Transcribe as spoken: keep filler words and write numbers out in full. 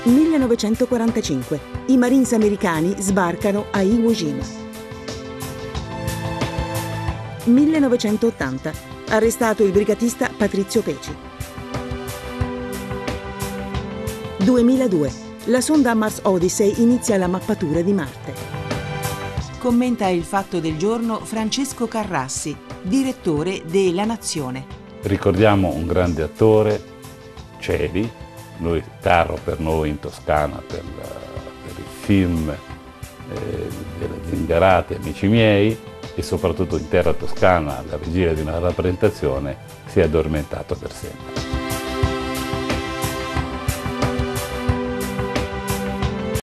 millenovecentoquarantacinque. I Marines americani sbarcano a Iwo Jima. millenovecentottanta. Arrestato il brigatista Patrizio Peci. duemiladue. La sonda Mars Odyssey inizia la mappatura di Marte. Commenta il fatto del giorno Francesco Carrassi, direttore de La Nazione. Ricordiamo un grande attore, Celi, noi, caro per noi in Toscana per, la, per il film eh, delle Zingarate, Amici miei, e soprattutto in terra toscana alla vigilia di una rappresentazione si è addormentato per sempre.